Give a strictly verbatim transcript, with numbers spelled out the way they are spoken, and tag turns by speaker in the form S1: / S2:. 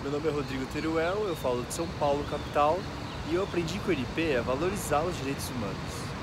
S1: Meu nome é Rodrigo Teruel, eu falo de São Paulo, capital, e eu aprendi com o N P a valorizar os direitos humanos.